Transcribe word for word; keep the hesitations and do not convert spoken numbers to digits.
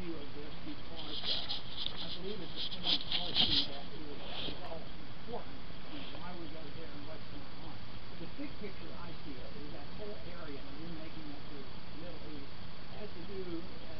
view of this because uh, I believe it's a foreign policy that is, is all important and why we go there and what's going on. But the big picture I see it is that whole area, and we're making it to the Middle East, has to do